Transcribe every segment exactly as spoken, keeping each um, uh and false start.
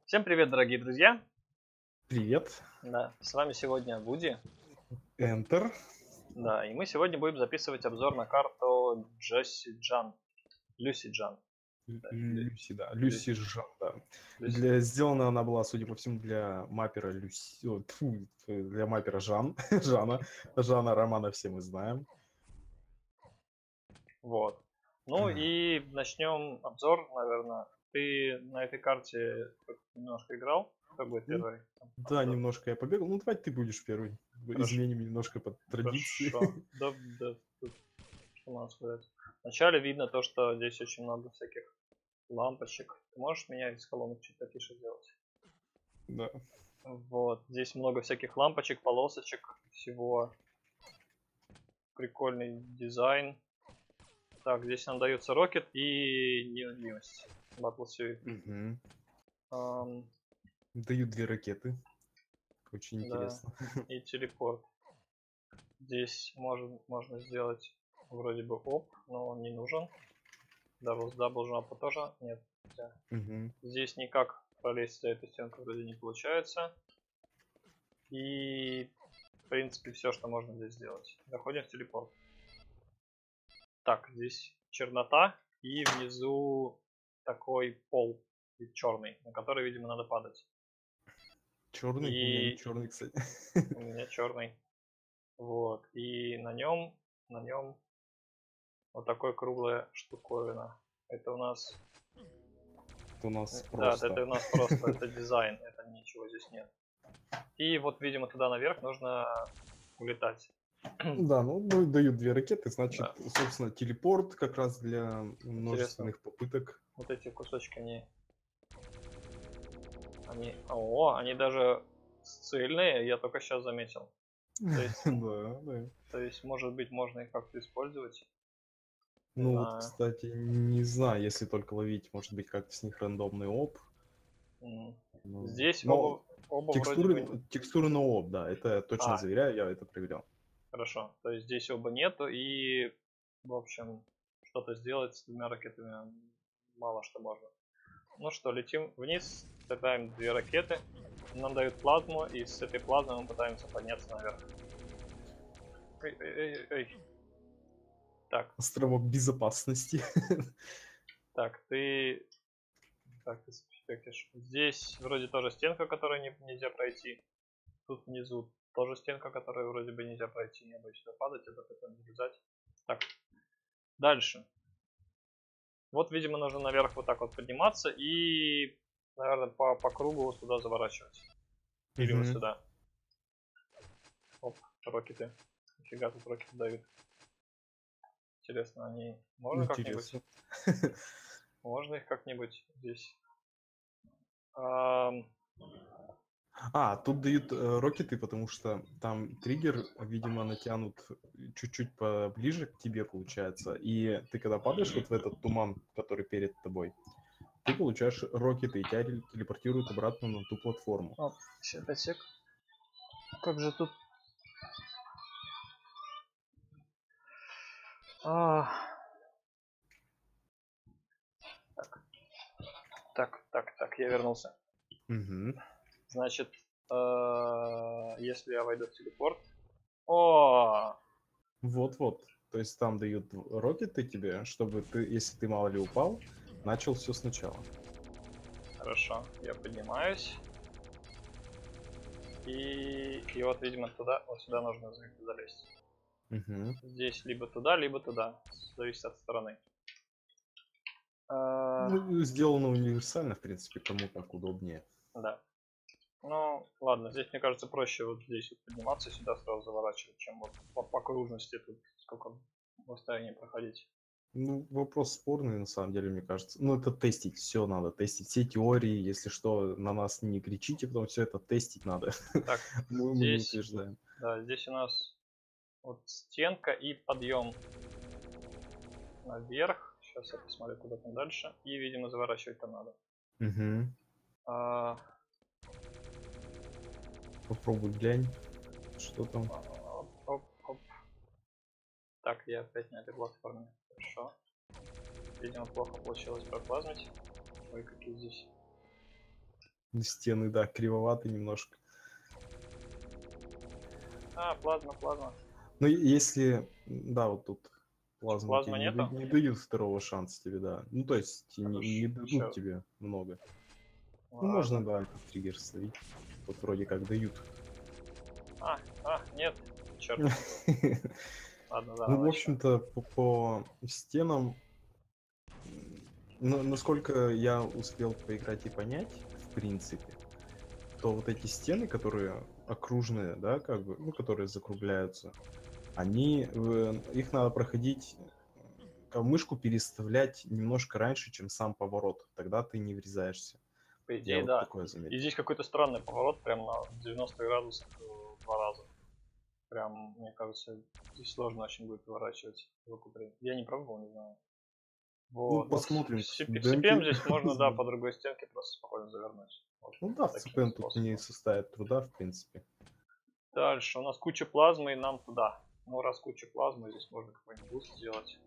Всем привет, дорогие друзья! Привет. Да, с вами сегодня Вуди. Enter. Да, и мы сегодня будем записывать обзор на карту Джесси Джан. Люси Джан. Лю- Да, Лю- Люси, да. Люси. Люси Жан, да. Люси. Для... Сделана она была, судя по всему, для маппера Люси... о, тьфу, для маппера Жан. Жана. Жана Романа все мы знаем. Вот. Ну и начнем обзор, наверное. Ты на этой карте немножко играл? Кто будет Ну, первый? да, обзор? немножко я побегал. Ну, давай ты будешь первый. Хорошо. Изменим немножко под традиции. Хорошо. Да, да, тут что надо сказать. Вначале видно то, что здесь очень много всяких лампочек. Ты можешь меня из колонок чуть потише сделать? Да. Вот, здесь много всяких лампочек, полосочек, всего. Прикольный дизайн. Так, здесь нам дается рокет и неуязвимость. Battlesuit. Мгм. Ам, Дают две ракеты. Очень да, интересно. и телепорт. Здесь можно, можно сделать вроде бы оп, но он не нужен. Дабл, дабл жампа тоже нет. Да. Мгм. Здесь никак пролезть за эту стенку вроде не получается. И в принципе все, что можно здесь сделать. Заходим в телепорт. Так, здесь чернота и внизу такой пол черный, на который, видимо, надо падать. Черный? У меня не И черный, кстати. у меня черный. Вот. И на нем, на нем вот такой круглая штуковина. Это у нас... Это у нас Да, это просто. у нас просто, это дизайн, это ничего здесь нет. И вот, видимо, туда наверх нужно улетать. Да, ну да- дают две ракеты, значит, Да. собственно, телепорт как раз для Интересно, множественных попыток. вот эти кусочки, они... Они... О, они даже цельные, я только сейчас заметил. То есть, Да, да. то есть, может быть, можно их как-то использовать. Не Ну вот, знаю. кстати, не знаю, если только ловить, может быть, как-то с них рандомный оп. М. Ну, Здесь но оба, оба вроде бы... текстуры, текстуры на оп, да, это я точно А, заверяю, я это проверял. хорошо. То есть здесь оба нету и, в общем, что-то сделать с двумя ракетами мало что можно. Ну что, летим вниз, цепляем две ракеты. Нам дают плазму, и с этой плазмой мы пытаемся подняться наверх. Эй, эй, эй, эй. Так, Островок безопасности. так, ты... Так, ты спектишь. Здесь вроде тоже стенка, которую не, нельзя пройти. Тут внизу тоже стенка, которую вроде бы нельзя пройти. Не буду сюда падать, это потом залезать. Так, дальше. Вот, видимо, нужно наверх вот так вот подниматься и, наверное, по, по кругу вот туда заворачивать. Или вот Мгм. сюда. Оп, рокеты. Нифига тут рокеты дают. Интересно, они... Можно как-нибудь? Интересно. Можно их как-нибудь здесь? Ам, А, тут дают э, рокеты, потому что там триггер, видимо, натянут чуть-чуть поближе к тебе, получается. И ты когда падаешь вот в этот туман, который перед тобой, ты получаешь рокеты, и тебя рел- телепортируют обратно на ту платформу. Оп, сейчас, пять сек. Как же тут... А, так, так, так, так, я вернулся. Мгм. Значит, э, если я войду в телепорт... О, Вот-вот. То есть там дают рокеты тебе, чтобы ты, если ты мало ли упал, начал все сначала. хорошо, я поднимаюсь. И, и вот, видимо, туда, вот сюда нужно залезть. Мгм. Здесь либо туда, либо туда. Зависит от стороны. А, Ну, сделано универсально, в принципе, кому как удобнее. да. Ну, ладно, здесь, мне кажется, проще вот здесь вот подниматься и сюда сразу заворачивать, чем вот по, по окружности тут сколько в расстоянии проходить. Ну, вопрос спорный, на самом деле, мне кажется. Ну, это тестить, все надо тестить. Все теории, если что, на нас не кричите, потому все это тестить надо. Так, Мы мы не здесь, утверждаем. да, здесь у нас вот стенка и подъем наверх. Сейчас я посмотрю, куда там дальше. И, видимо, заворачивать там надо. Мгм. А, Попробуй глянь, что там. оп, оп, оп. Так, я опять на этой платформе. Хорошо. Видимо, плохо получилось проплазмить. Ой, какие здесь Стены, да, кривоватые немножко. А, плазма, плазма. Ну, и- если, да, вот тут плазма Плазмы тебе не, да- нету? не дают второго шанса тебе, да. Ну, то есть не, не Хорошо. дадут Чё? тебе много. Ну, Ладно. можно, да, этот триггер словить. Вот вроде как дают. А, а, нет. Черт. Ладно, Ну, заново в начнем. общем-то, по, по стенам, м, ну, насколько я успел поиграть и понять, в принципе, то вот эти стены, которые окружные, да, как бы, ну, которые закругляются, они, э, их надо проходить, э, мышку переставлять немножко раньше, чем сам поворот. Тогда ты не врезаешься. По Я идее, вот да. такое И заметил. здесь какой-то странный поворот, прям на девяносто градусов э, два раза. Прям, мне кажется, здесь сложно очень будет поворачивать в Акупре. Я не пробовал, не знаю. Ну, Вот. Ну, в посмотрим. Си пи эм Демки. здесь можно, да, по другой стенке просто спокойно завернуть. Вот Ну да, в таким ЦПН тут не способом. составит труда, в принципе. Дальше у нас куча плазмы, и нам туда. Ну, раз куча плазмы, здесь можно какой-нибудь буст сделать.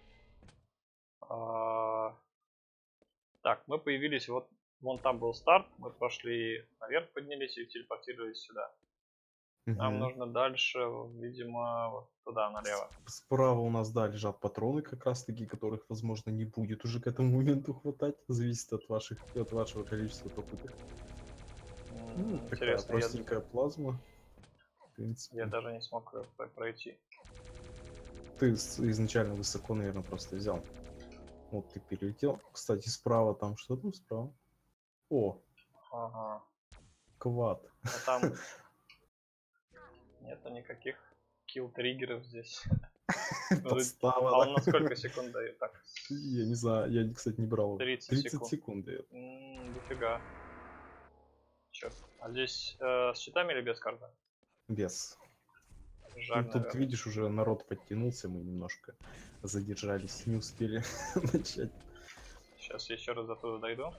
А, Так, мы появились, вот вон там был старт, мы прошли наверх, поднялись и телепортировались сюда. Нам Мгм. нужно дальше, видимо, вот туда, налево. Справа у нас, да, лежат патроны, как раз таки, которых, возможно, не будет уже к этому моменту хватать. Зависит от ваших, от вашего количества попыток. Ну, М, такая Интересно, я, простенькая плазма. В я принципе. даже не смог её про- пройти. Ты с- изначально высоко, наверное, просто взял. Вот ты перелетел. Кстати, справа там что там справа? О, Ага. квад. Но там нету никаких килл-триггеров здесь. Может, Подстава, а да? он на сколько секунд дает? Так, Я не знаю, я, кстати, не брал. тридцать тридцать секунд. секунд дает. М, Дофига. Черт. А здесь э, с щитами или без карты? Без. Жаль, Ну, тут, наверное. видишь, уже народ подтянулся, мы немножко задержались, не успели начать. Сейчас я еще раз до туда дойду.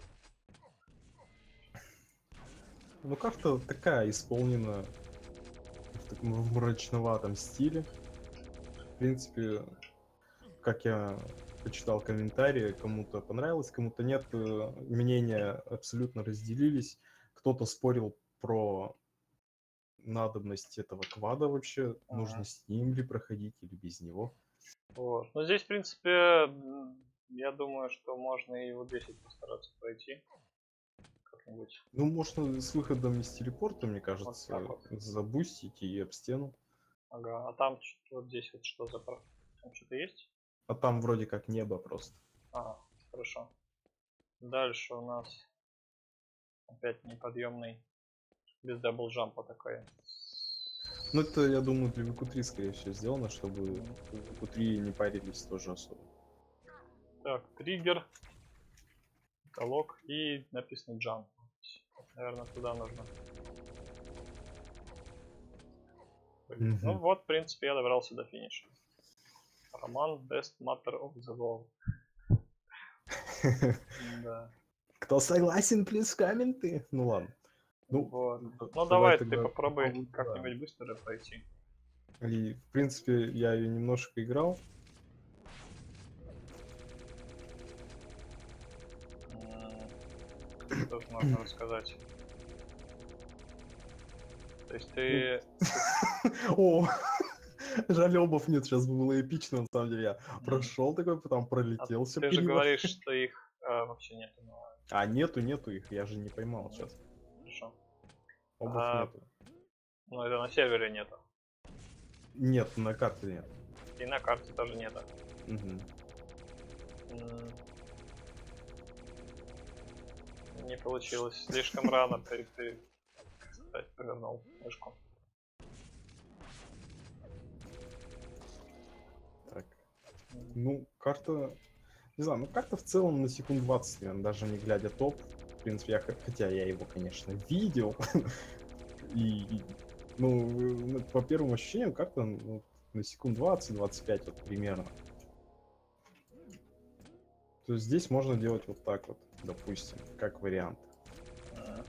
Ну, карта такая, исполнена в таком в мрачноватом стиле. В принципе, как я почитал комментарии, кому-то понравилось, кому-то нет. э, Мнения абсолютно разделились. Кто-то спорил про надобность этого квада вообще, нужно Ага. с ним ли проходить или без него. Вот. Но здесь, в принципе, м, я думаю, что можно и вот здесь вот постараться пройти. Как-нибудь. Ну, можно с выходом из телепорта, мне Вот кажется, так вот. забустить и об стену. Ага. А там ч- вот здесь вот что за... про- Там что-то есть? А там вроде как небо просто. Ага, хорошо. Дальше у нас опять неподъемный. Без даблджампа такой. Ну, это, я думаю, для ви кью три, скорее всего, сделано, чтобы ви кью три не парились тоже особо. Так, триггер, колок и написано jump. Наверное, туда нужно. Блин. Ну Мгм. вот, в принципе, я добрался до финиша. Роман Best Matter of the World. Да. Кто согласен, плюс комменты. Ну ладно. Ну, Вот. д- Ну давай давай ты тогда попробуй попробуем, да. как-нибудь быстро пройти. И, в принципе, я ее немножко играл. М, Что можно рассказать? То есть Ну, ты... О, жаль, обов нет, сейчас бы было эпично, на самом деле. Я М, прошел такой, потом а пролетел все ты же криво. говоришь, что их а, вообще нету. Ну, А нету, нету их, я же не поймал м, сейчас. хорошо. Обов А, нету. ну это на сервере нету. Нет, на карте нет. И на карте тоже нету. Мгм. М, Не получилось. Слишком рано ты, ты кстати, повернул мышку. Так. Ну, карта... Не знаю, ну карта в целом на секунд двадцать, наверное, даже не глядя топ. В принципе, я, х- хотя я его, конечно, видел. И, и, ну, ну, по первым ощущениям, карта ну, на секунд двадцать-двадцать пять вот примерно. То есть здесь можно делать вот так вот, допустим, как вариант. М,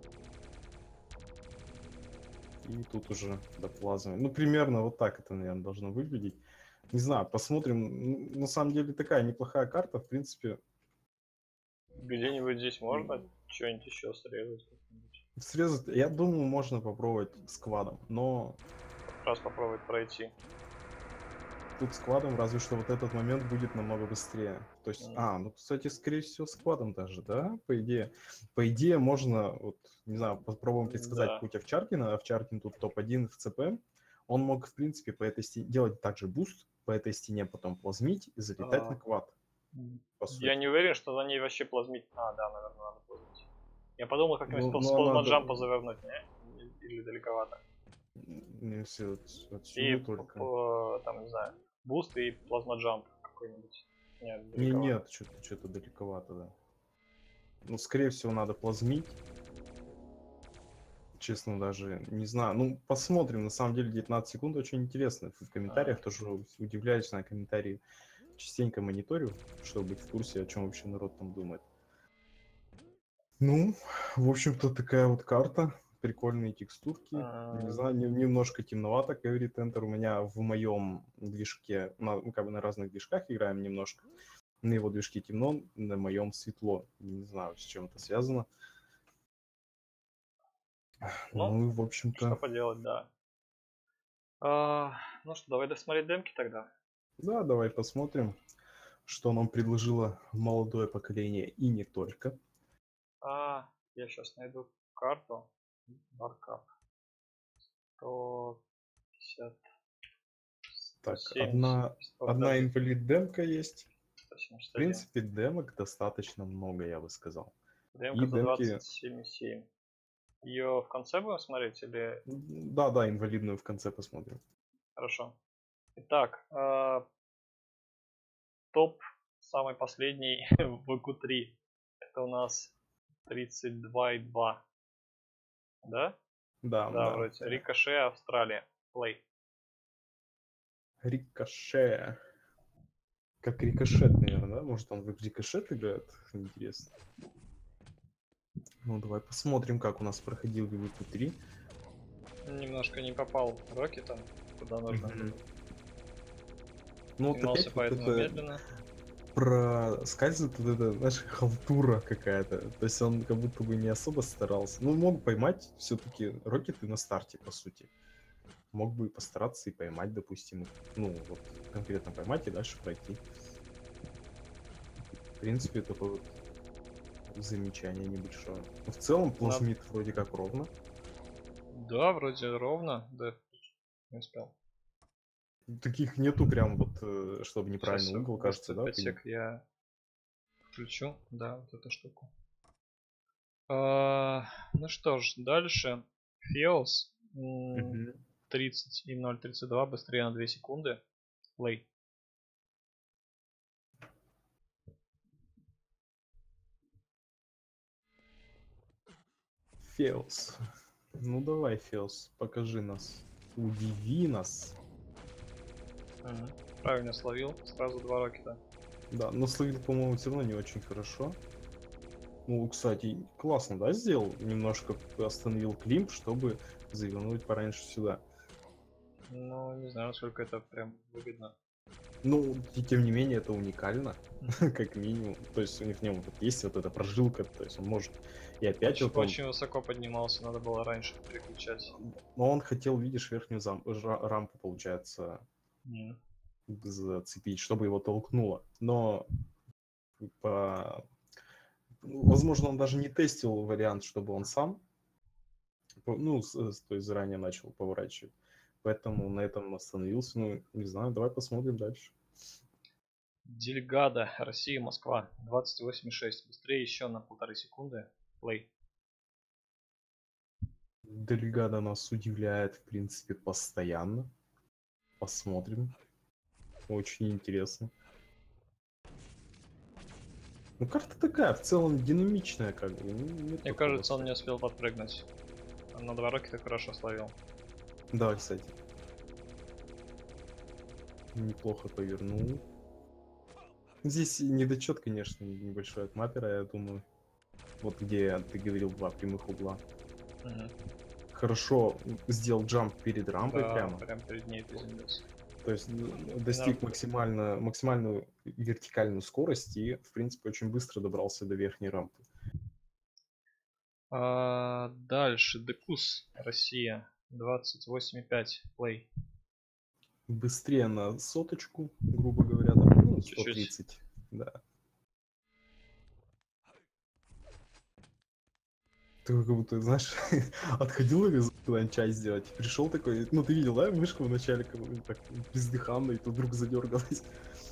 И тут уже доплазываем. Ну, примерно вот так это, наверное, должно выглядеть. Не знаю, посмотрим. Ну, на самом деле такая неплохая карта, в принципе. Где-нибудь здесь можно что-нибудь еще срезать. как-нибудь. Срезать, я думаю, можно попробовать сквадом, но Как раз попробовать пройти. тут сквадом разве что вот этот момент будет намного быстрее. То есть, М. а, ну, кстати, скорее всего, сквадом даже, да, по идее. По идее, можно, вот, не знаю, попробуем предсказать Да. путь Овчаркина. Овчаркин тут топ один в ЦП. Он мог, в принципе, по этой стене делать также буст, по этой стене потом плазмить и залетать А, на квад, по Я сути. не уверен, что за ней вообще плазмить. А, да, наверное, надо плазмить. Я подумал, как-нибудь Ну, с ну, она, да, плазмоджампа завернуть, не? Или далековато. не все И отсюда только. по, там, не знаю, буст и плазмоджамп какой-нибудь. Нет, Не, далековато. нет, что-то что-то далековато, да. Ну, скорее всего, надо плазмить. Честно, даже не знаю. Ну, посмотрим. На самом деле, девятнадцать секунд очень интересно. В комментариях А. тоже удивляюсь на комментарии. Частенько мониторю, чтобы быть в курсе, о чем вообще народ там думает. Ну, в общем-то, такая вот карта. Прикольные текстурки. Не А, знаю, не- немножко темновато, говорит Enter. У меня в моем движке, на, ну, как бы на разных движках играем немножко. На его движке темно, на моем светло. Не знаю, с чем это связано. Ну, Ну и, в что общем-то, поделать, да. А, ну что, давай досмотреть демки тогда. да, давай посмотрим, что нам предложило молодое поколение и не только. А, я сейчас найду карту. Баркап. сто пятьдесят, сто Так, семьдесят, одна, сто, одна подожди, инвалид демка есть. сто семьдесят В один. принципе, демок достаточно много, я бы сказал. Демка И за демки, двадцать семь и семь. Ее в конце будем смотреть или... да-да, инвалидную в конце посмотрим. Хорошо. Итак, э, топ самый последний в q три. Это у нас тридцать два и два. Да? Да, Да, да. вроде. э, Рикошет, Австралия. Плей. Рикошет. Как рикошет, наверное, да? Может, он в рикошет играет? Интересно. Ну, давай посмотрим, как у нас проходил ви ви три. Немножко не попал Рокки там, куда нужно. Мгм. Ну, вот Снимался опять вот поэтому это медленно. проскальзывает вот эта, знаешь, халтура какая-то. То есть он как будто бы не особо старался. Ну, мог поймать все-таки рокеты на старте, по сути. Мог бы и постараться и поймать, допустим. Ну, вот конкретно поймать и дальше пройти. В принципе, такое вот замечание небольшое. Но в целом плазмит вроде как ровно. Да, вроде ровно. Да, не успел. Таких нету прям вот, э, чтобы неправильный Сейчас угол, кажется, да? ты- отсек я включу. Да, вот эту штуку. А, ну что ж, дальше. Феос. Мгм. тридцать и ноль тридцать два, быстрее на две секунды. Плей. Феос. Ну давай, Феос, покажи нас. Удиви нас. Мгм. Правильно словил. Сразу два рокета. Да, но словил, по-моему, все равно не очень хорошо. Ну, кстати, классно, да, сделал? Немножко остановил клип, чтобы завернуть пораньше сюда. Ну, не знаю, насколько это прям выгодно. Ну, и тем не менее, это уникально, как минимум. То есть у них в нем вот есть вот эта прожилка, то есть он может... И опять Очень, вот он... очень высоко поднимался, надо было раньше переключать. Но он хотел, видишь, верхнюю зам... жа- рампу, получается, Мгм. зацепить, чтобы его толкнуло. Но по... возможно, он даже не тестил вариант, чтобы он сам, по- ну, с- с- то есть заранее начал поворачивать. Поэтому на этом остановился. Ну, не знаю, давай посмотрим дальше. Дельгадо, Россия, Москва. двадцать восемь и шесть. Быстрее еще на полторы секунды. Плей. Дельгадо нас удивляет, в принципе, постоянно. Посмотрим. Очень интересно. Ну, карта такая, в целом динамичная, как бы. ну, нет Мне такого кажется, он особо. не успел подпрыгнуть. Он на два рокета хорошо словил. Да, кстати. Неплохо повернул. Здесь недочет, конечно, небольшой от маппера, я думаю. Вот где ты говорил два прямых угла. Мгм. Хорошо сделал джамп перед рампой Да, прямо. прям перед ней приземлился. То есть д- достиг максимально, максимальную вертикальную скорость и, в принципе, очень быстро добрался до верхней рампы. А, дальше Декус, Россия, двадцать восемь и пять, плей. Быстрее на соточку, грубо говоря, там, ну, сто Чуть-чуть. тридцать, да. Ты как будто, знаешь, отходил куда-нибудь чай сделать, пришел такой, ну ты видел, да, мышку вначале как бы так бездыханно, и тут вдруг задергалась.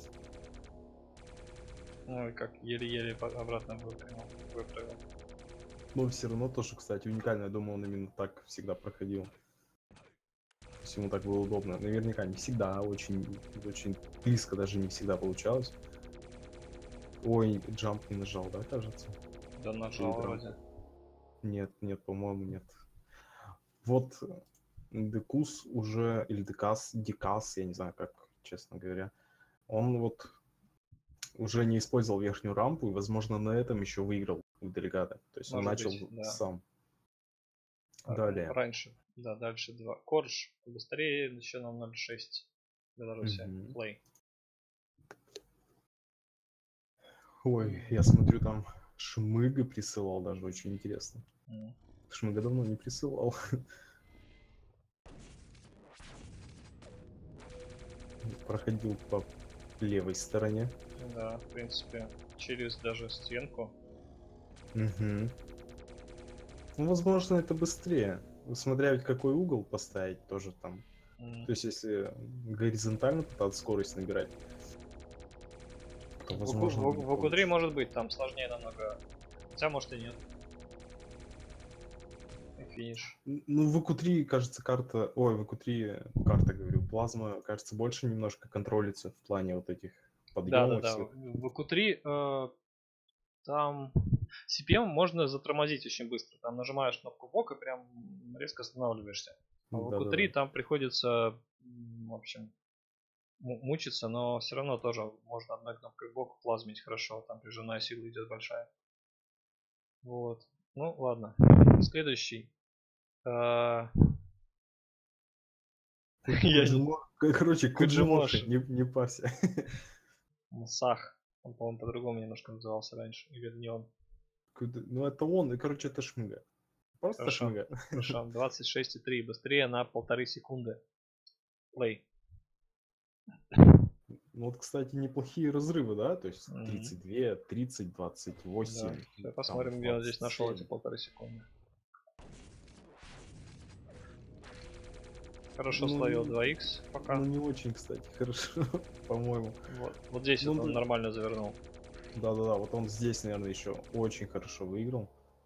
Ой, как еле-еле по- обратно выпрямил, выправил. Но все равно тоже, кстати, уникально, я думаю, он именно так всегда проходил. То есть ему так было удобно. Наверняка не всегда, а очень, очень близко даже не всегда получалось. Ой, джамп не нажал, да, кажется? Да нажал вроде. Нет, нет, по-моему, нет. Вот Декус уже, или Декас, Декас, я не знаю, как, честно говоря, он вот уже не использовал верхнюю рампу, и, возможно, на этом еще выиграл в делегата. То есть он Может начал быть, да. сам. Так, Далее. раньше, да, дальше два. Корж быстрее, еще на ноль шесть. Белоруссия, Мгм. плей. Ой, я смотрю, там Шмыга присылал даже, очень интересно. М. Шмыга давно не присылал. Проходил по левой стороне. Да, в принципе, через даже стенку. Угу. Ну, возможно, это быстрее. Смотря ведь какой угол поставить, тоже там. М. То есть, если горизонтально пытаться скорость набирать, то, В, возможно, будет в, в три получше. может быть, там сложнее намного. Хотя, может и нет. И финиш. Н- Ну, в ЭКУ три, кажется, карта... Ой, в ЭКУ три, карта, говорю, плазма, кажется, больше немножко контролится в плане вот этих Да, да, подъемов да. всех. В q три э, там си пи эм можно затормозить очень быстро. Там нажимаешь кнопку в бок и прям резко останавливаешься. А в q три Да-да-да. там приходится, м, в общем, му- мучиться, но все равно тоже можно одной кнопкой в бок плазмить хорошо. Там прижимная сила идет большая. Вот. Ну, ладно. Следующий. А, Я не... Куджимо... Короче, Куджимоши, Куджимоши. не, не парься. Сах. Он, по-моему, по-другому немножко назывался раньше. Или не он. Куд- Ну, это он, и, короче, это Шмыга. Просто Хорошо. Шмыга. Хорошо. двадцать шесть и три. Быстрее на полторы секунды. Плей. Ну, вот, кстати, неплохие разрывы, да? То есть Мгм. тридцать два, тридцать, двадцать Да. восемь, Сейчас там посмотрим, где он здесь двадцать нашел эти семь. полторы секунды. Хорошо Ну, словил не, два икс пока. ну, не очень, кстати, хорошо, по-моему. Вот. Вот здесь Ну, вот он да- нормально завернул. да-да-да, вот он здесь, наверное, еще очень хорошо выиграл.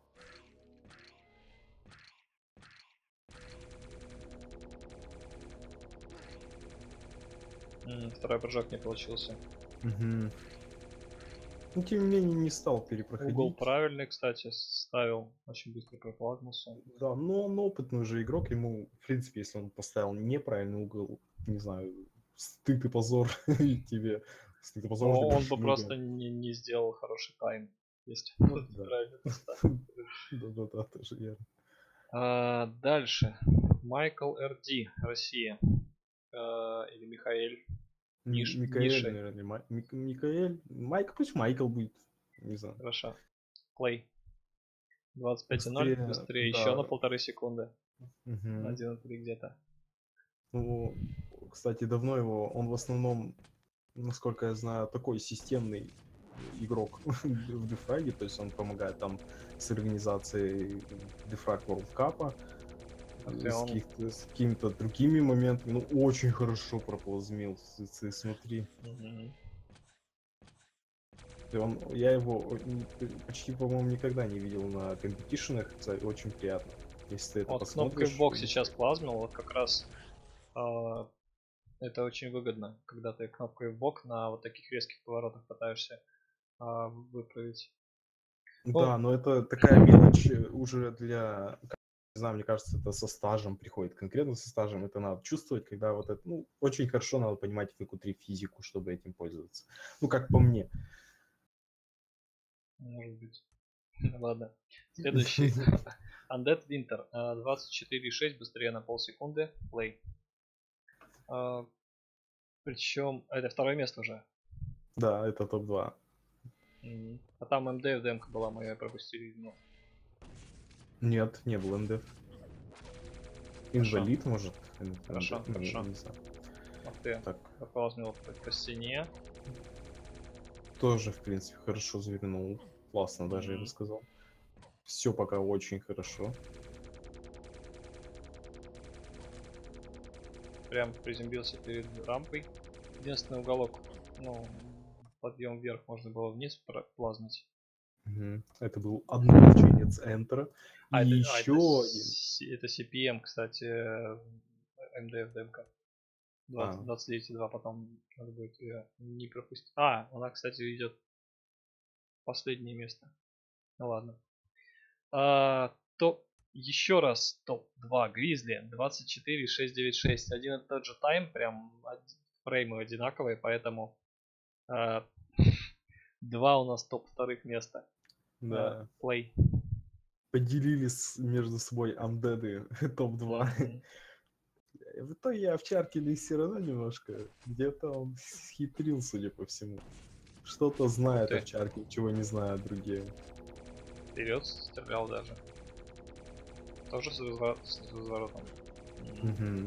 М, Второй прыжок не получился. Мгм. Ну, тем не менее, не стал Угол перепроходить. правильный, кстати, ставил. Очень быстро проплазмился. Да, но он опытный уже игрок, ему, в принципе, если он поставил неправильный угол, не знаю, стыд и позор тебе. Стыд и позор Но тебе, он бы Шмыга. просто не, не сделал хороший тайм, если бы Ну, он да. неправильно поставил. Да-да-да, тоже верно. А, дальше. Майкл эр ди, Россия. А, или Михаэль. Ми- Ниш, Микаэль, Ниши. наверное, Май- Мик- Микаэль. Майк, пусть Майкл будет. Не знаю. Хорошо. Плей. двадцать пять и ноль. Быстрее, Быстрее еще на да. полторы секунды. На Мгм. один и три где-то. Ну, кстати, давно его, он в основном, насколько я знаю, такой системный игрок в дефраге, то есть он помогает там с организацией дефраг World Cup, Хотя с, он... каких-то- с какими-то другими моментами, ну, очень хорошо проползмил, с- с- смотри. Мгм. И он, я его н- почти, по-моему, никогда не видел на компетишенах, кстати, очень приятно. Если ты это Вот кнопкой в посмотришь. бок сейчас плазмил, вот как раз а, это очень выгодно, когда ты кнопкой в бок на вот таких резких поворотах пытаешься а, выправить. Ну, Да, но это такая мелочь э, уже для, как- не знаю, мне кажется, это со стажем приходит, конкретно со стажем это надо чувствовать, когда вот это, ну, очень хорошо надо понимать в три физику, чтобы этим пользоваться. Ну, как по мне. может быть. Ладно. Следующий. Undead Winter. а, двадцать четыре и шесть, быстрее на полсекунды. Play. А, причем это второе место уже. Да, это топ два. Мгм. А там эм дэ в демка была моя, пропустили. Ну, Нет, не был эн дэ эф. Инвалид, может? эн- Хорошо, эн дэ эф? Не, хорошо. не знаю. Ух ты, Так, поползнил по, по стене. тоже, в принципе, хорошо завернул. Классно даже, я бы Мгм. сказал. Все пока очень хорошо. Прям приземлился перед рампой. Единственный уголок, ну, подъем вверх можно было вниз про- плазнуть. Мгм. Это был однополченец Энтера. И А это, а это, еще один. С- это си пи эм, кстати, эм дэ эф демка. А, двадцать, двадцать девять и два, потом надо будет ее не пропустить. А, она, кстати, идет последнее место. Ну ладно. А, то еще раз топ два Гризли двадцать четыре шесть девять шесть. Один и тот же тайм, прям од- фреймы одинаковые, поэтому а, два у нас топ вторых места. А, да. Плей. Поделились между собой амдеды топ два. Мгм. В итоге овчаркили все равно немножко. Где-то он схитрил, судя по всему. Что-то Ух знает ты, овчарки, чего не знают другие. вперед стрелял даже. Тоже с, разво- с разворотом. Мгм. Мгм.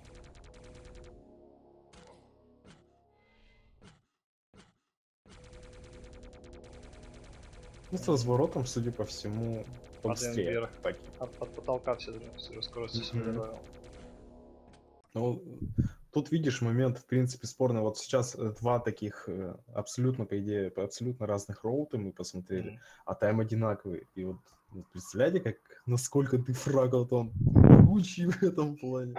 Ну, с разворотом, судя по всему, Падаем побыстрее. вверх. Так. От, от потолка все же, все же скорости себе Мгм. добавил. Ну, тут видишь момент, в принципе, спорный. Вот сейчас э, два таких э, абсолютно, по идее, по абсолютно разных роута мы посмотрели, Мгм. а тайм одинаковый. И вот, вот представляете, как насколько ты фрагал он могучий в этом плане.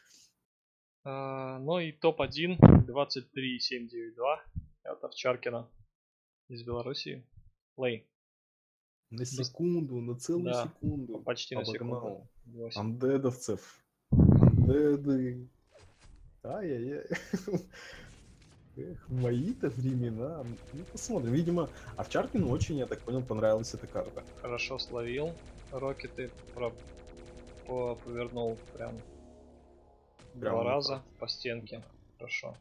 А, ну и топ один двадцать три семь девять два от Овчаркина из Белоруссии. Плей. На Быс- секунду, на целую Да, по- секунду почти на секунду. обогнал восемь. андедовцев. Андеды. Ай-яй-яй. Эх, мои-то времена. Ну, посмотрим. Видимо, Овчаркину очень, я так понял, понравилась эта карта. Хорошо словил. Рокеты про- по- повернул прям два Прям на раза ход. по стенке. Хорошо.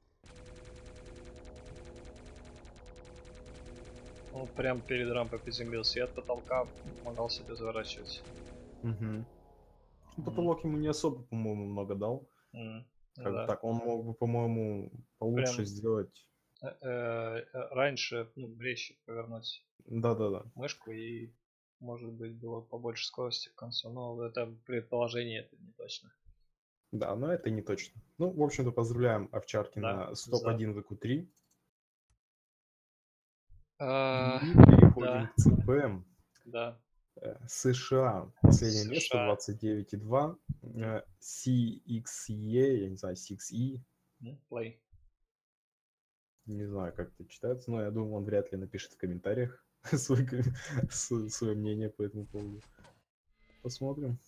Он прям перед рампой приземлился и от потолка помогал себе заворачивать. Мгм. Ну, М, потолок ему не особо, по-моему, много дал. м, ну Как бы да. так, он мог бы, по-моему, получше Прям сделать. э, э, э, раньше, ну, резче повернуть Да-да-да. мышку и может быть было побольше скорости к концу. Но это предположение, это не точно. Да, но это не точно. Ну, в общем-то, поздравляем Да, Овчаркина с топ за. один в ЭКУ три. А, И переходим да, к ЦП. да. Э, США. Последнее место, США. двадцать девять и два. Мгм. Э, си икс и, я не знаю, шесть и. М, Play. Не знаю, как это читается, но я думаю, он вряд ли напишет в комментариях свой, ко- с- свое мнение по этому поводу. Посмотрим.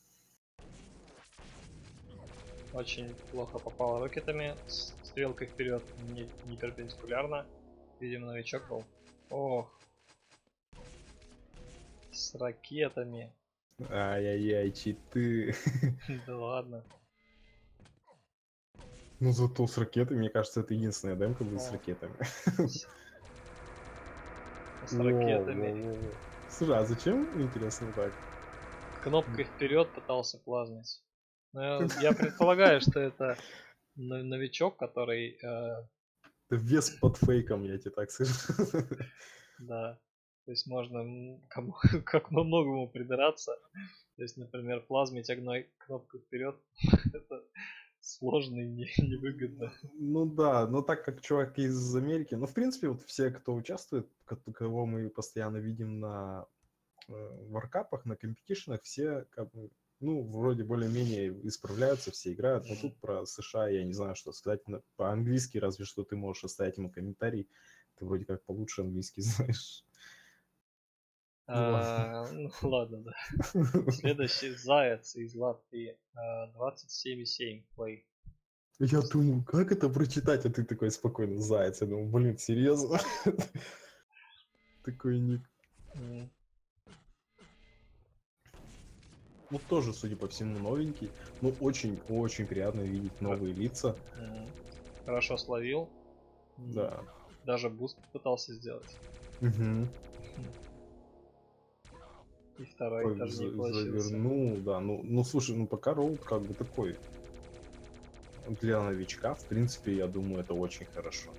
Очень плохо попал рокетами. С стрелкой вперед не, не перпендикулярно. Видимо, новичок был. Ох, с ракетами. Ай-яй-яй, читы. Да ладно. Ну зато с ракетами, мне кажется, это единственная демка будет с О, ракетами. с, с Воу, ракетами. воу, воу. Слушай, а зачем, интересно, так? Кнопкой вперед пытался плазнуть. Но я, я предполагаю, что это но- новичок, который, э, Это вес под фейком, я тебе так скажу. да, то есть можно м, кому- как многому придираться. То есть, например, плазмить одной кнопкой вперед, это сложно и не- невыгодно. Ну да, но так как чувак из Америки, ну в принципе вот все, кто участвует, ко- кого мы постоянно видим на э, варкапах, на компетишенах, все как бы, ну вроде более-менее исправляются, все играют, но М. тут про США я не знаю, что сказать. На- По-английски разве что ты можешь оставить ему комментарий, ты вроде как получше английский знаешь. Ну ладно. А, ну ладно, да. Следующий Заяц из Латвии. а, двадцать семь и семь плей. Я думаю, как это прочитать, а ты такой спокойно, заяц. Я думаю, блин, серьезно? Такой ник. М, Ну, тоже, судя по всему, новенький. Ну, очень-очень приятно видеть хра- новые лица. м. Хорошо словил. М, Да. Даже буст пытался сделать. Мгм. И второй Как тоже не за- получился. завернул, да. Ну, ну слушай, ну пока роут как бы такой. Для новичка, в принципе, я думаю, это очень хорошо.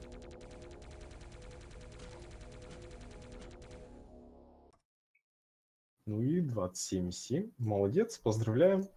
Ну и двадцать семь семь. Молодец, поздравляем.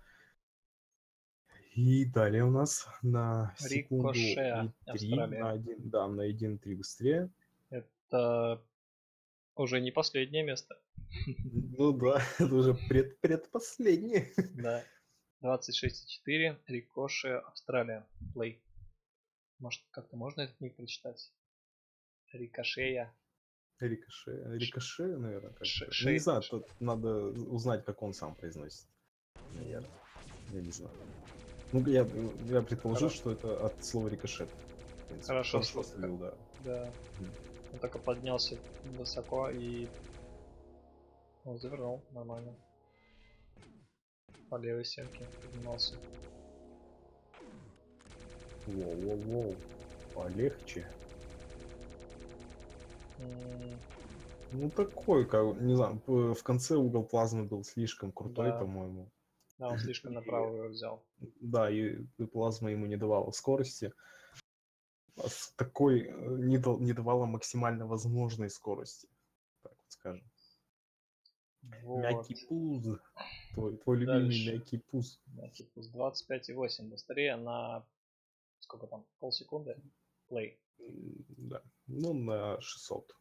И далее у нас на секунду Рикошея, и три, Австралия. на один, да, на один три быстрее. Это уже не последнее место. Ну да, это уже пред, предпоследнее. Да. двадцать шесть четыре. Рикошея, Австралия. Плей. Может, как-то можно этот ник прочитать? Рикошея. Рикоше, Рикоше, наверное, как-то. Ш- Ну, не шей- знаю, тут надо узнать, как он сам произносит. Наверное. Я не знаю. Ну, я, я предположил, Хорошо. что это от слова рикошет. В принципе. Хорошо, Хорошо слушай, словил, да. Да. Мгм. Он только поднялся высоко и он завернул нормально. По левой стенке поднимался. Воу-воу-воу. Полегче. М, Ну, такой, как, не знаю, п- в конце угол плазмы был слишком крутой, Да. по-моему. Да, он слишком И- направо его взял. Да, и плазма ему не давала скорости. А с такой э, не, дал- не давала максимально возможной скорости. Так вот скажем. Вот. Мягкий пуз. Твой, твой любимый Дальше. мягкий пуз. Мягкий пуз двадцать пять и восемь. Быстрее на сколько там? Полсекунды? Плей. М, Да. Ну, на шестьсот.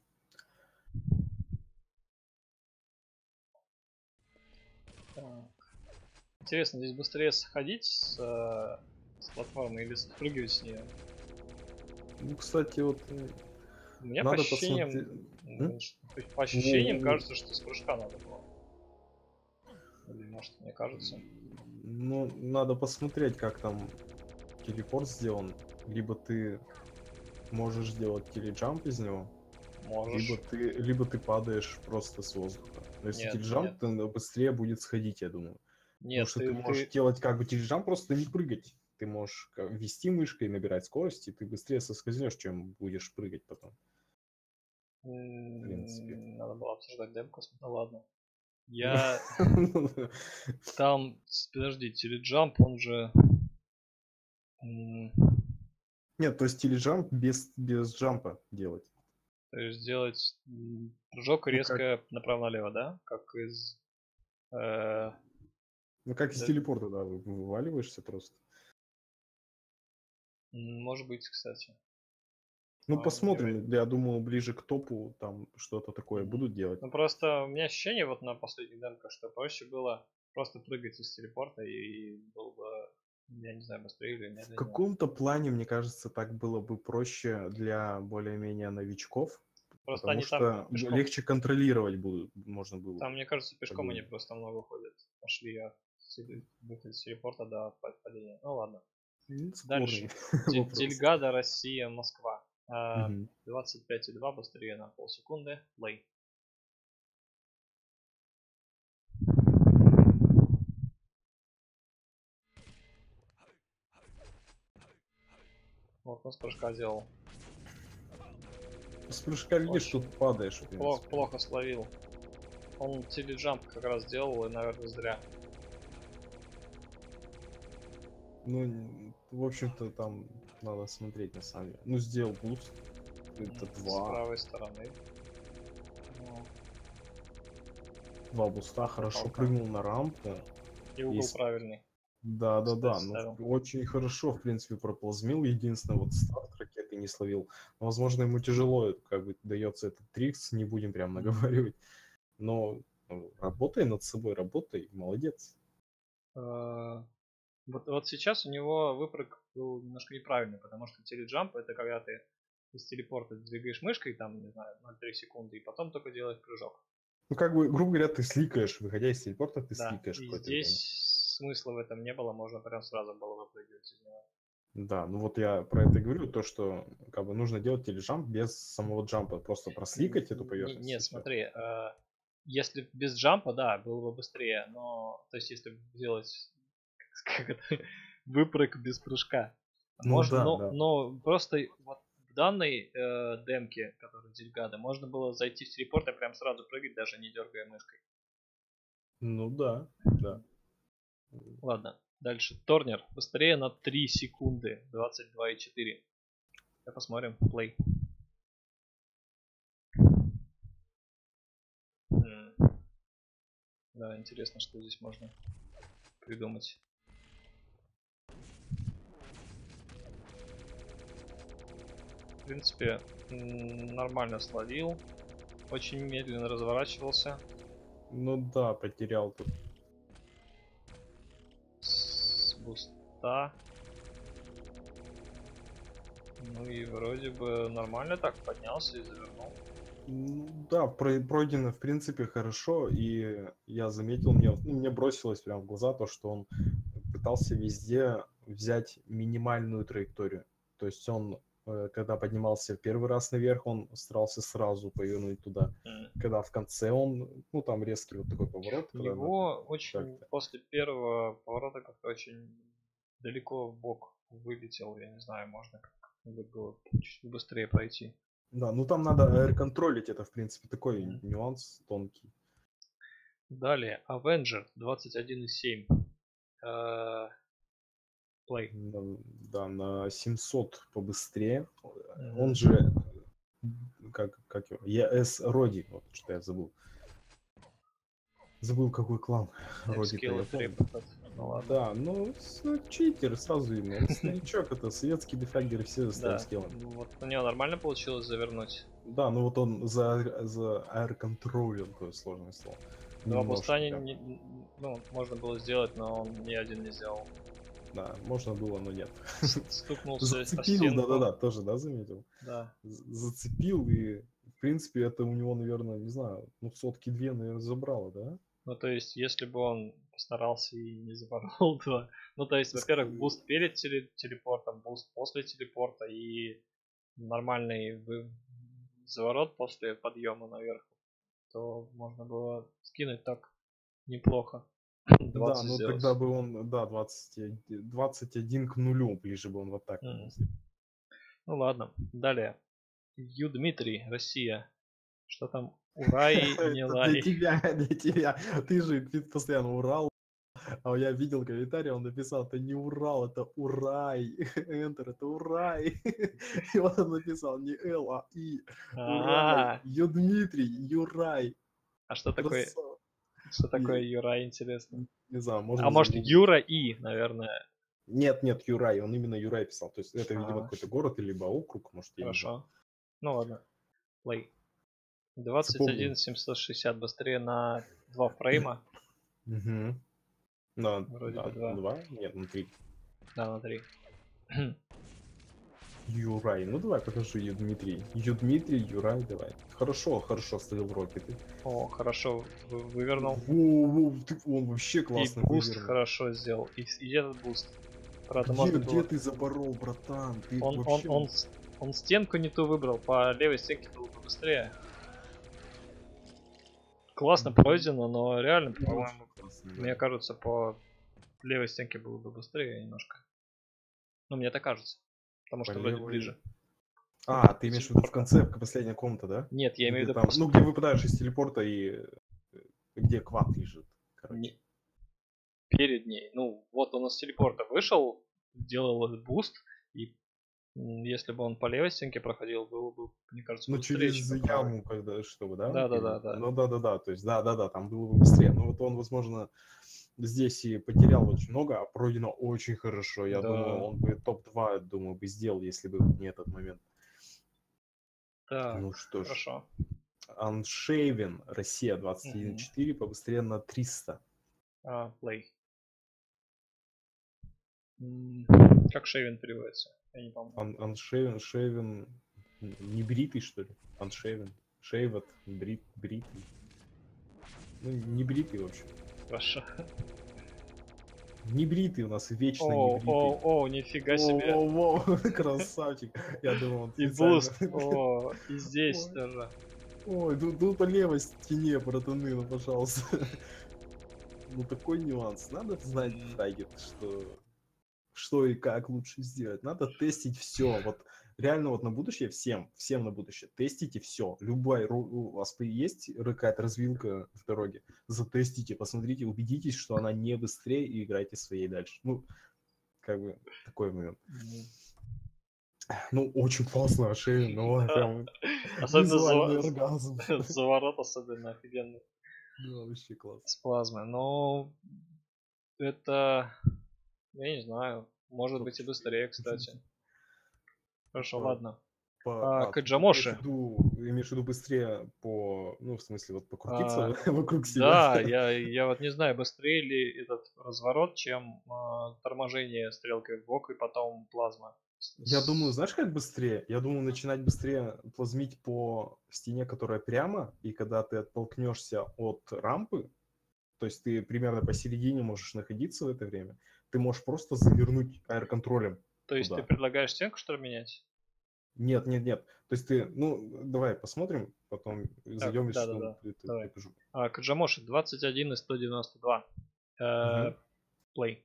Так. Интересно, здесь быстрее сходить с, э, с платформы или спрыгивать с нее? Ну, кстати, вот э, У меня надо по ощущениям, посмотреть. м, ш- то есть по ощущениям Во-во-во. кажется, что с прыжка надо было. Или может мне кажется? Ну, надо посмотреть, как там телепорт сделан. Либо ты можешь сделать теледжамп из него, Можешь. либо ты, либо ты падаешь просто с воздуха. Но если Нет, теледжамп, нет. то быстрее будет сходить, я думаю. Потому Нет, что ты, ты можешь ты, делать как бы теледжамп, просто не прыгать. Ты можешь ка- вести мышкой, набирать скорость, и ты быстрее соскользнешь, чем будешь прыгать потом. В принципе. м, надо было обсуждать демку, ну ладно. Я там, с- подожди, теледжамп, он же... м, Нет, то есть теледжамп без, без джампа делать. То есть сделать м, прыжок Ну как, резко направо-налево, да? Как из... э, ну как из да, телепорта, да, вы- вываливаешься просто. м, может быть, кстати. Ну, А, невероятно. посмотрим. Я думаю, ближе к топу там что-то такое Мгм. будут делать. Ну просто у меня ощущение вот на последних демках, что проще было просто прыгать из телепорта и был бы, я не знаю, быстрее или В медленнее. каком-то плане, мне кажется, так было бы проще для более-менее новичков, Просто потому они там что пешком, легче контролировать будут, можно было там, бы. мне кажется, пешком они по-моему. просто много ходят. Пошли от теле- выход с телепорта до па- падения. Ну ладно. Ну, спорный Дальше. Де- вопрос. Дельгада, Россия, Москва. А, Мгм. двадцать пять и два быстрее на полсекунды. Плей. Вот он с прыжка делал. С прыжка, видишь, Очень тут падаешь, в плохо, принципе. плохо словил. Он теледжамп как раз делал, и, наверное, зря. Ну, н- в общем-то, там надо смотреть на самом деле. Ну, сделал буст. Это М, С два. правой стороны. Ну, Два буста, хорошо палка. прыгнул на рампу. И угол Есть. правильный. Да, да, Кстати, да. Ну, ставил. очень хорошо, в принципе, проплазмил. Единственное, вот старт ракеты не словил. Но, возможно, ему тяжело, как бы, дается этот трикс, не будем прям наговаривать. Но ну, работай над собой, работай, молодец. Э, Вот, вот сейчас у него выпрыг был немножко неправильный, потому что теледжамп это когда ты из телепорта двигаешь мышкой, там, не знаю, ноль целых три секунды, и потом только делаешь прыжок. Ну, как бы, грубо говоря, ты сликаешь, выходя из телепорта, ты Да, сликаешь и какое-то здесь время. смысла в этом не было, можно прям сразу было выпрыгивать из него. Да, ну вот я про это и говорю, то, что как бы нужно делать теледжамп без самого джампа, просто просликать эту Н- н- поверхность и Нет, все. смотри, э, если без джампа, да, было бы быстрее, но, то есть, если сделать как это, выпрыг без прыжка. Ну Можно, да, но, да. но просто вот в данной э, демке, которая Дельгада, можно было зайти в телепорт и прям сразу прыгать, даже не дергая мышкой. Ну да, да. Ладно, дальше. Торнер. Быстрее на три секунды. двадцать два и четыре. Сейчас посмотрим. Плей. М. Да, интересно, что здесь можно придумать. В принципе, м, нормально словил. Очень медленно разворачивался. Ну да, потерял тут. С буста. Ну и вроде бы нормально так поднялся и завернул. Ну да, про- пройдено в принципе хорошо, и я заметил, мне, ну, мне бросилось прямо в глаза то, что он пытался везде взять минимальную траекторию. То есть он, э, когда поднимался первый раз наверх, он старался сразу повернуть туда. М. Когда в конце он, ну там резкий вот такой поворот. У когда него надо очень как-то. после первого поворота как-то очень далеко в бок вылетел. Я не знаю, можно как-нибудь было чуть быстрее пройти. Да, ну там надо аэр-контролить, это в принципе такой Мгм. нюанс тонкий. Далее, Avenger двадцать один и семь. Э, Play. На- Да, на семьсот побыстрее. Мгм. Он же, как, как его, ЕС Роди, вот что я забыл. Забыл, какой клан Роди-то, я Скилл помню. трипл. Ну ладно. Да, ну, с- ну, читер сразу ему. Он старичок, это советский дефагер, все с Да. таймскиллом. Ну вот у него нормально получилось завернуть. Да, ну вот он за, за аэр-контролем, такое сложное слово. Два Немножко, буста не, прям. не- ну, можно было сделать, но он ни один не сделал. Да, можно было, но нет. С- Стукнулся о Зацепил, стенку. да-да-да, тоже, да, заметил? Да. З- Зацепил, и, в принципе, это у него, наверное, не знаю, ну, сотки две, наверное, забрало, да? Ну, то есть, если бы он постарался и не запорол два. Ну, то есть, во-первых, буст перед теле- телепортом, буст после телепорта и нормальный вы- заворот после подъема наверх, то можно было скинуть так неплохо. Да, двадцать ну сделать. тогда бы он, да, двадцать, двадцать один к нулю, ближе бы он вот так. Мгм. Ну ладно, далее. Ю Дмитрий, Россия. Что там? Урай, не Это для лай. тебя, для тебя. Ты же ты постоянно Урал, а я видел комментарий, он написал, это не Урал, это Урай. Enter, это Урай. И вот он написал не Л, а И. Урай. А, Ю Дмитрий, Юрай. а что такое, Красава. что такое И, Юрай, интересно? Не знаю, А можно может загуглить. Юра И, наверное. Нет, нет, Юрай, он именно Юрай писал. То есть это, видимо, А, какой-то город, либо округ, может, я не знаю. хорошо. Ну ладно. Play. Запомнил. двадцать один семьсот шестьдесят быстрее на два фрейма. Угу. На, Вроде да, бы два. два? Нет, на три. Да, на три. Юрай. Ну давай, покажи Ю Дмитрий. Ю Дмитрий, Юрай, давай. Хорошо, хорошо слил рокеты. О, хорошо вы- вывернул. Во, во, ты, он вообще И классно буст вывернул. хорошо сделал. И, и этот буст. Правда, Где, можно где было... ты заборол, братан? Ты Он, он, вообще... он, с- он стенку не ту выбрал. По левой стенке было бы быстрее. Классно Мгм. пройдено, но реально, Очень по-моему, классно, да. мне кажется, по левой стенке было бы быстрее немножко. Ну, мне так кажется. Потому По что вроде левой- ближе. А, ты имеешь в виду в Телепорта. конце, последняя комната, да? Нет, я имею в Где виду там, после- ну, где выпадаешь из телепорта и э, где квад лежит, короче. Не- перед ней. Ну, вот он из телепорта вышел, сделал этот буст, и м, если бы он по левой стенке проходил, было бы, мне кажется, Ну, быстрее, через чем по правой. яму, когда, чтобы, да? Да, да, Или- да, да. Ну, да-да-да, то есть, да-да-да, там было бы быстрее. Ну, вот он, возможно, здесь и потерял очень много, а пройдено очень хорошо. Я Да. думаю, он бы топ два, думаю, бы сделал, если бы не этот момент. Так, Ну что ж, хорошо. Unshaven, Россия двадцать один четыре, побыстрее на триста. А, play. М, Как Шейвен переводится? Я не помню. Un- Unshaven, Shaven, не бритый, что ли? Unshaven, Shaved, брит, бритый. Ну, не бритый, в общем. Хорошо. Не бритый у нас, вечно не О, бритый. о, о, нифига себе. Во-во-во, красавчик. Я думал, он И специально- буст. О, и здесь Ой. тоже. Ой, ну, ну по левой стене, братаны, ну пожалуйста. Ну такой нюанс. Надо знать, Мгм. Фрагет, что что и как лучше сделать. Надо тестить все. Вот реально вот на будущее всем, всем на будущее. Тестите все. Любой, у вас есть какая-то развилка в дороге, затестите, посмотрите, убедитесь, что она не быстрее и играйте своей дальше. Ну, как бы такой момент. Ну, очень классно, шея, ну, прям Особенно визуальный за- оргазм. заворот особенно офигенный Да, вообще класс. с плазмой. Но это, я не знаю, может быть и быстрее, кстати. Хорошо, По- ладно. По, А, а, ты имеешь в Каджамоши. виду, имеешь в виду быстрее по, ну, в смысле, вот покрутиться А, вокруг себя? Да, я, я вот не знаю, быстрее ли этот разворот, чем а, торможение стрелкой в бок и потом плазма. С- Я думаю, с- знаешь, как быстрее? Я думаю, начинать быстрее плазмить по стене, которая прямо, и когда ты оттолкнешься от рампы, то есть ты примерно посередине можешь находиться в это время, ты можешь просто завернуть аэроконтролем То есть ты туда. предлагаешь стенку, что ли, менять? Нет, нет, нет. То есть ты, ну, давай посмотрим, потом Так, зайдем, если что, да-да-да, я тебе давай. покажу. А, Каджамоши двадцать один и сто девяносто два. Угу. Э, Play.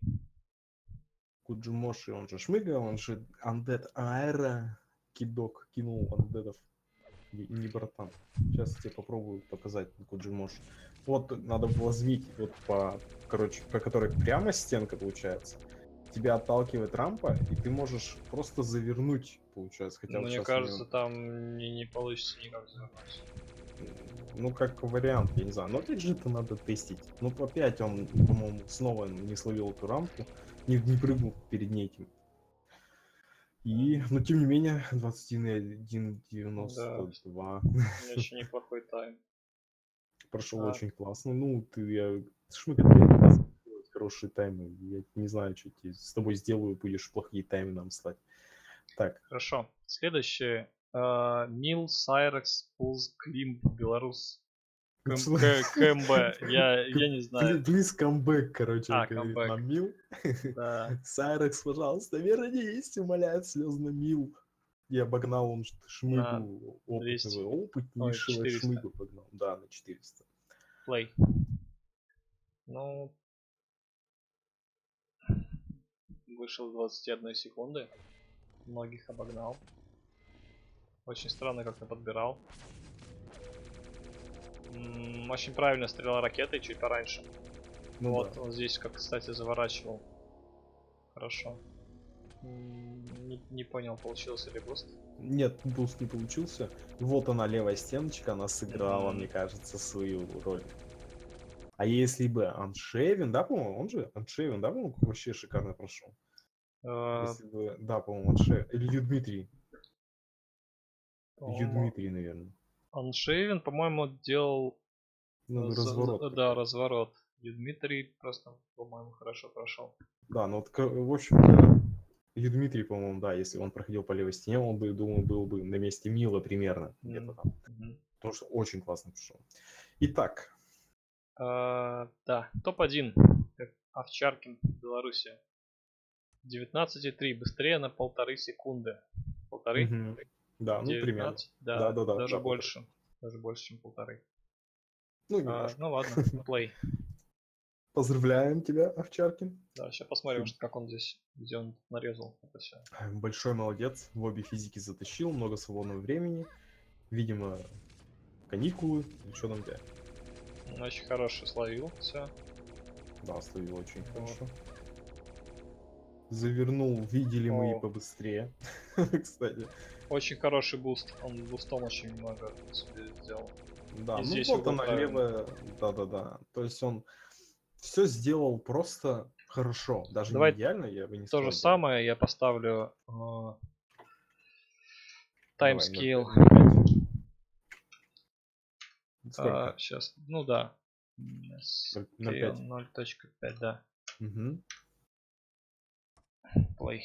Куджимоши, он же Шмыга, он же Undead Аэро кидок кинул андедов. Не, не братан. Сейчас я тебе попробую показать Куджимоши. Вот надо влазмить вот по, короче, по которой прямо стенка получается. Тебя отталкивает рампа, и ты можешь просто завернуть, получается. Хотя вот Мне сейчас кажется, там не, не получится никак завернуть. ну, как вариант, я не знаю. Но опять же, это надо тестить. Ну, опять он, по-моему, снова не словил эту рамку, не, не прыгнул перед ней. И, но тем не менее, двадцать один девяносто два. Да, очень неплохой тайм. Прошел А, очень классно. Ну, ты, я, Шмык, ты делать хорошие таймы. Я не знаю, что тебе с тобой сделаю, будешь плохие таймы нам слать. Так. Хорошо. Следующее. А, Мил Сайрекс Пулс Клим Беларус. Км- К- КМБ. Я, я не знаю. Плиз камбэк, короче, А, говорит камбэк. нам Мил. Да. Сайрекс, пожалуйста, вернись, умоляет слезно Мил. И обогнал он ш- На шмыгу двести. опытного, Ой, опытнейшего четыреста. шмыгу погнал. Да, на четыреста. Play. Ну, вышел с двадцати одной секунды. Многих обогнал. Очень странно как-то подбирал. М, Очень правильно стрелял ракетой чуть пораньше. Ну Вот, да. он здесь, как, кстати, заворачивал. Хорошо. М, Не, не понял, получился ли буст. Нет, буст не получился. Вот она, левая стеночка, она сыграла, М, мне кажется, свою роль. А если бы Аншевин, да, по-моему, он же Аншевин, да, по-моему, вообще шикарно прошел. э, Если бы, да, по-моему, Аншевин. Или Юдмитрий. по-моему, Юдмитрий, наверное. Аншевин, по-моему, делал Ну, э, за- разворот за- да, такой. разворот. И Дмитрий просто, по-моему, хорошо прошел. Да, ну вот, к- в общем-то, Юдмитрий, по-моему, да, если он проходил по левой стене, он бы, думаю, был бы на месте Мила примерно, где-то М, там. мгм. Потому что очень классно прошел. Итак, А, да, топ один. Овчаркин, Белоруссия. девятнадцать и три, быстрее на полторы секунды. Полторы? мгм. Да, ну, примерно. девятнадцать? Да, Да-да-да, даже да, полторы. больше. Даже больше, чем полторы. Ну, А, немножко. ну ладно, плей. Поздравляем тебя, Овчаркин. Да, сейчас посмотрим, Ты что, как он здесь, где он нарезал это все. большой молодец, в обе физики затащил, много свободного времени. Видимо, каникулы, или что там у тебя? Очень хороший словил, все. Да, словил очень Вот. хорошо. Завернул, видели мы и О, побыстрее, кстати. очень хороший буст. Он бустом очень много себе сделал. Да, И ну здесь вот угол она правильный. левая, да-да-да. То есть он все сделал просто хорошо. Даже не Давай идеально, я бы не то же сказал идеально. самое я поставлю э, Давай, ноль таймскейл. пять. Сколько? Сейчас, ну да. ноль пять. ноль точка пять, да. Угу. Play.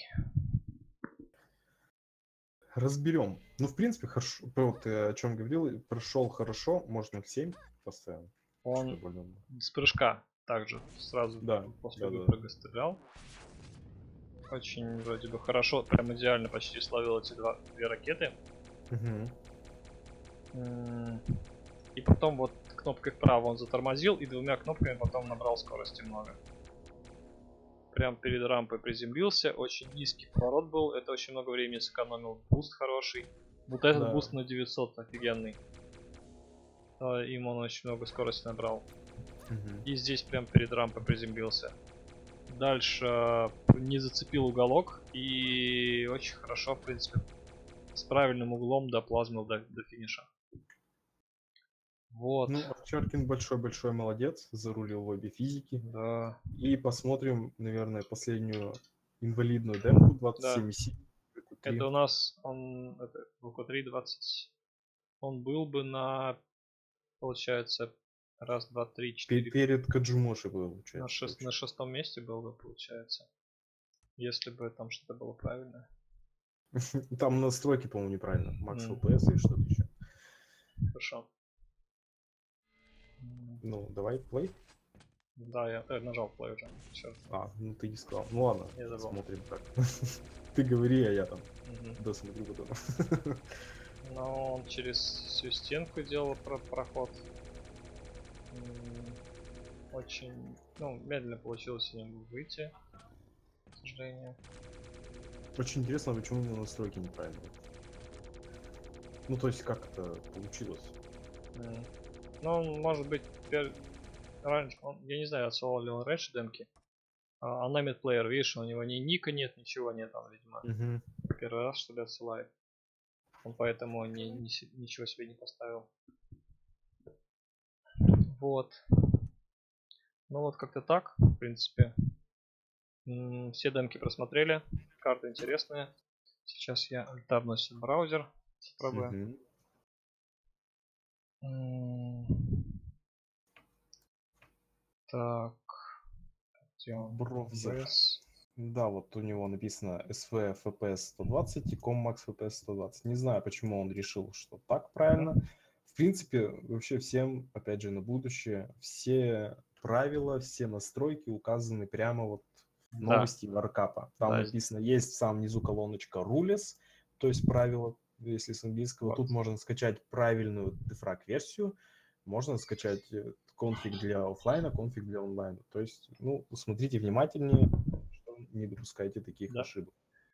Разберем. Ну, в принципе, хорошо. Вот ты о чем говорил, прошел хорошо, можно в семь поставим. Он Что более- с прыжка также сразу Да, после да, да, выпрыга стрелял. Очень вроде бы хорошо, прям идеально почти словил эти два, две ракеты. Мгм. М, И потом вот кнопкой вправо он затормозил и двумя кнопками потом набрал скорости много. прям перед рампой приземлился. Очень низкий поворот был. Это очень много времени сэкономил. Буст хороший. Вот этот Да. буст на девятьсот офигенный. А, Им он очень много скорости набрал. Мгм. И здесь прям перед рампой приземлился. Дальше э, не зацепил уголок. И очень хорошо, в принципе, с правильным углом доплазмил до, до финиша. Вот. Ну, Овчаркин большой-большой молодец, зарулил в обе физики. Да. И посмотрим, наверное, последнюю инвалидную демку двадцать семь и семь. Это у нас он это, в ку три двадцать. Он был бы на, получается, раз, два, три, четыре. Перед Каджумоши был, На, получается. шест, на шестом месте был бы, получается. Если бы там что-то было правильно. Там настройки, по-моему, неправильно. Макс М. ФПС и что-то еще. Хорошо. М, Ну, давай, плей. Да, я э, нажал play уже. Черт, А, ну ты не сказал. Ну ладно, я забыл. смотрим так. Ты говори, а я там Мгм. досмотрю потом. Но он через всю стенку делал про проход. М, Очень, ну, медленно получилось ему выйти, к сожалению. Очень интересно, почему у него настройки неправильные. Ну, то есть, как это получилось? М. Ну, он, может быть, пер- раньше, он- я не знаю, отсылал ли он раньше демки. А Unnamed Player, видишь, у него ни ника нет, ничего нет, он, видимо, Мгм. первый раз, что ли, отсылает. Он поэтому ни- ни се- ничего себе не поставил. Вот. Ну вот как-то так, в принципе. М, Все демки просмотрели, карта интересная. Сейчас я альтабну себе браузер, попробую. Мгм. М, Так, где он? Браузер. Без. Да, вот у него написано эс ви эф эф пи эс сто двадцать и ComMax эф пи эс сто двадцать. Не знаю, почему он решил, что так правильно. В принципе, вообще всем, опять же, на будущее, все правила, все настройки указаны прямо вот в Да. новости варкапа. Там Да. написано, есть в самом низу колоночка rules, то есть правила, если с английского. Вот. Тут можно скачать правильную дефраг-версию, можно скачать э, конфиг для оффлайна, конфиг для онлайна. То есть, ну, смотрите внимательнее, что не допускайте таких Да. ошибок.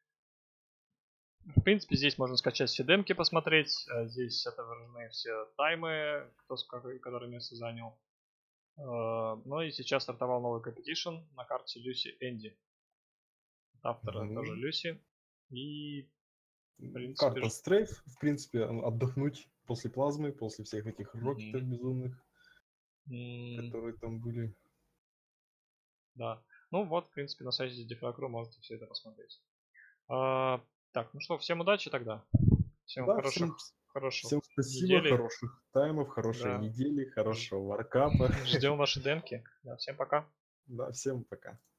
В принципе, здесь можно скачать все демки, посмотреть. Э, Здесь отображены все таймы, кто с какой, который место занял. Э, Ну и сейчас стартовал новый competition на карте Люси Энди. Автора Мгм. тоже Люси. И в принципе, Карта ж- стрейф, в принципе, отдохнуть после плазмы, после всех этих рокетов Мгм. безумных, м, которые там были. да. Ну вот, в принципе, на сайте Defrag.ru можете все это посмотреть. А, Так, ну что, всем удачи тогда. Всем Да, всем, хороших, хороших всем спасибо, неделей. хороших таймов, хорошей Да. недели, хорошего варкапа. Ждем ваши демки. Да, всем пока. Да, всем пока.